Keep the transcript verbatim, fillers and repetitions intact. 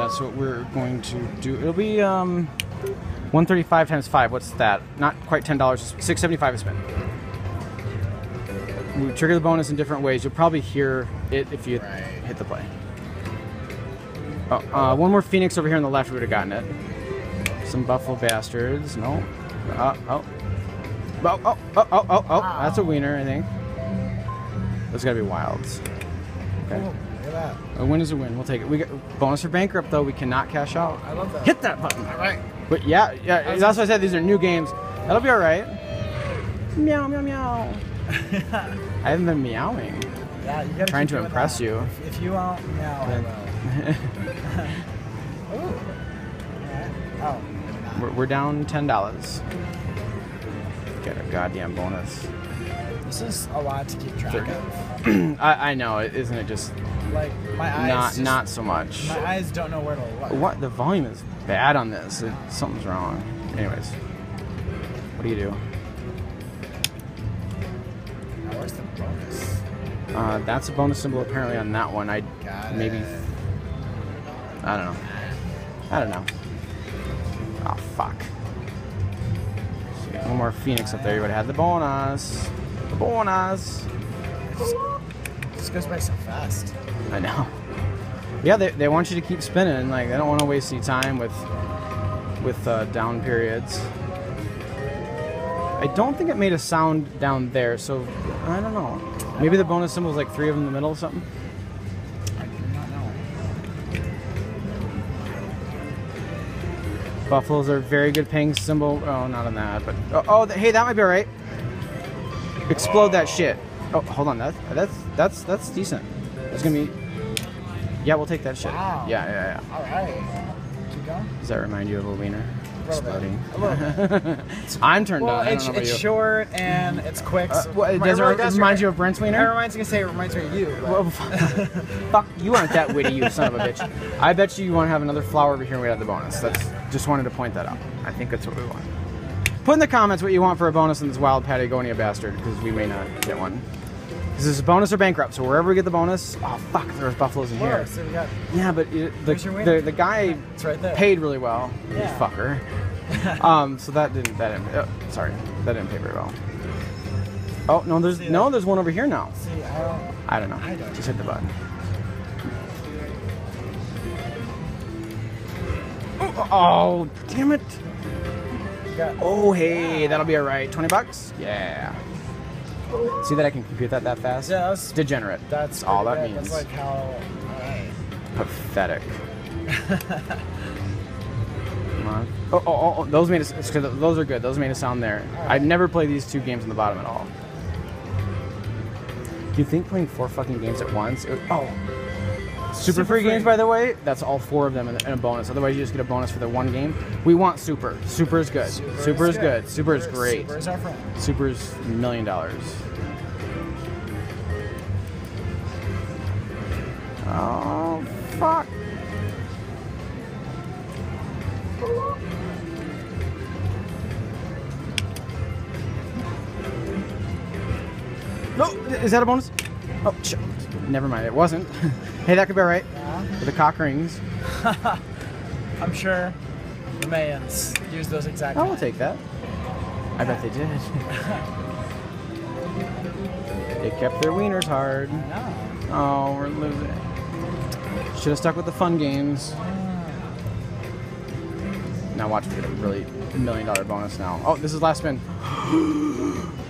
so what we're going to do, it'll be um, one thirty-five times five. What's that? Not quite ten dollars. six seventy-five a spin. We trigger the bonus in different ways. You'll probably hear it if you Right. hit the play. Oh, uh, one more Phoenix over here on the left. We would have gotten it. Some Buffalo Bastards. No. Uh, oh. Oh, oh, oh, oh, oh, oh. That's a wiener, I think. Those gotta be wilds. Okay. Oh, look at that. A win is a win. We'll take it. We got bonus for bankrupt though. We cannot cash out. I love that. Hit that button. All right. But yeah, yeah. That's why I said these are new games. That'll be all right. Meow, meow, meow. I haven't been meowing. Yeah, you gotta Trying keep to doing impress that. you. If, if you won't meow, I will. Ooh. Oh. We're, we're down ten dollars. Get a goddamn bonus. This is a lot to keep track of. I, I know, isn't it just Like my eyes. not just, not so much. My eyes don't know where to look. What the volume is bad on this. It, something's wrong. Anyways, what do you do? Now, where's the bonus? Uh, that's a bonus symbol apparently on that one. I Got maybe it. I don't know. I don't know. Oh fuck. One more Phoenix up there. You would have had the bonus. The bonus. This goes by so fast. I know. Yeah, they, they want you to keep spinning. Like they don't want to waste any time with with uh, down periods. I don't think it made a sound down there, so I don't know. Maybe the bonus symbol is like three of them in the middle or something. I do not know. Buffaloes are a very good paying symbol. Oh, not on that, but oh, oh th hey, that might be all right. Explode that shit. Oh, hold on, that's that's that's that's decent. It's gonna be. Yeah, we'll take that shit. Wow. Yeah, yeah, All right. Keep going. yeah. Does that remind you of a wiener A little bit. exploding? A little bit. I'm turned Well, on. I don't it's, know about it's you. short and it's quick. Uh, So what, it does it really re- remind you of Brent's It wiener? reminds me to say it reminds me of you. but- Well, fuck, you aren't that witty, you son of a bitch. I bet you you want to have another flower over here and we have the bonus. That's just wanted to point that out. I think that's what we want. Put in the comments what you want for a bonus in this Wild Patagonia bastard, because we may not get one. This is a bonus or bankrupt, so wherever we get the bonus, oh fuck, there's buffaloes in Whoa, here. so we got, Yeah, but it, the, Where's your wiener? the the guy it's right there. paid really well. You Yeah. fucker. um, so that didn't that didn't. Oh, sorry, that didn't pay very well. Oh no, there's See no, that? there's one over here now. See, I don't. I don't know. I don't Just hit the button. Oh, damn it. You got, Oh, hey, that'll be all right. twenty bucks? Yeah. See that I can compute that that fast? Yeah, that's- Degenerate. that's all that pretty good. means. That's like how. Alright. Pathetic. Come on. Oh, oh, oh, oh, those made us. Those are good. Those made a sound there. I've never played these two games on the bottom at all. Do you think playing four fucking games at once? It would, oh. Super, Super free, free. games, by the way, that's all four of them in, in a bonus. Otherwise, you just get a bonus for the one game. We want super. Super is good. Super, super is good. good. Super is great. Super is our friend. Super's a million dollars. Oh, fuck. No, is that a bonus? Oh, shit. Never mind, it wasn't. Hey, that could be all right. Yeah. With the cock rings. I'm sure the Mayans use those exact. Oh, we'll take that. I bet they did. They kept their wieners hard. No. Oh, we're losing. Should have stuck with the fun games. Now watch, we get a really million dollar bonus now. Oh, this is last spin.